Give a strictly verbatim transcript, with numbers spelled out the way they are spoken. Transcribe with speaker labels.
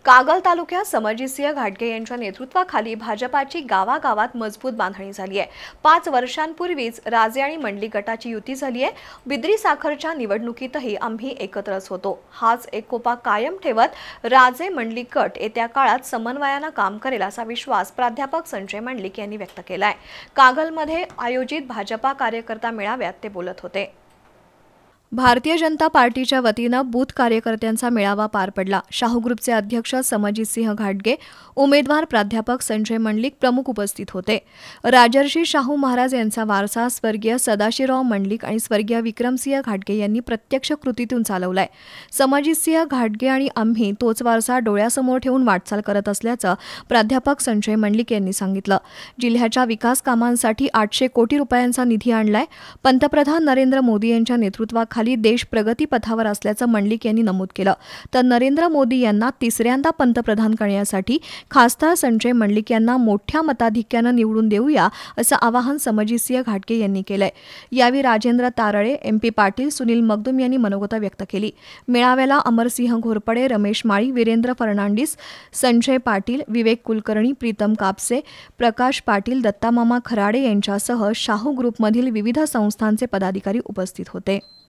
Speaker 1: कागल तालुक्यात समरजितसिंह घाटगे यांच्या नेतृत्वाखाली भाजपाची गावागावात मजबूत बांधणी झाली आहे। पाच वर्षांपूर्वीच राजे आणि मंडलिक गटाची युती झाली आहे। बिद्री साखरच्या निवडणुकीतही आम्ही एकत्रच होतो। हाच एकोपा कायम ठेवत राजे मंडलिक गट येत्या काळात समन्वयाने काम करेल असा विश्वास प्राध्यापक संजय मंडलिक यांनी व्यक्त केलाय। कागलमध्ये आयोजित भाजपा कार्यकर्ता मेळाव्यात ते बोलत होते। भारतीय जनता पार्टीच्या वतीनं बूथ कार्यकर्त्यांचा मेळावा पार पडला। शाहू ग्रुपचे अध्यक्ष समरजितसिंह घाटगे, उमेदवार प्राध्यापक संजय मंडलिक प्रमुख उपस्थित होते। राजर्षी शाहू महाराज यांचा वारसा स्वर्गीय सदाशिवराव मंडलिक आणि स्वर्गीय विक्रमसिंह घाटगे यांनी प्रत्यक्ष कृतीतून चालवलाय। समरजितसिंह घाटगे आणि आम्ही तोच वारसा डोळ्यासमोर ठेवून वाटचाल करत असल्याचं प्राध्यापक संजय मंडलिक यांनी सांगितलं। जिल्ह्याच्या विकास कामांसाठी आठशे कोटी रुपयांचा निधी आणलाय। पंतप्रधान नरेंद्र मोदी यांच्या नेतृत्वाखाली देश प्रगती पथावर असल्याचं मंडलिक यांनी नमूद केलं। तर नरेंद्र मोदी यांना तिसऱ्यांदा पंतप्रधान करण्यासाठी खासदार संजय मंडलिक यांना मोठ्या मताधिक्यानं निवडून देऊया असं आवाहन समरजितसिंह घाटगे यांनी केलंय। यावेळी राजेंद्र तारळे, एमपी पाटील, सुनील मगदुम यांनी मनोगत व्यक्त केली। मेळाव्याला अमरसिंह घोरपडे, रमेश माळी, वीरेंद्र फर्नांडिस, संजय पाटील, विवेक कुलकर्णी, प्रीतम कापसे, प्रकाश पाटील, दत्तामामा खराडे यांच्यासह शाहू ग्रुपमधील विविध संस्थांचे पदाधिकारी उपस्थित होते।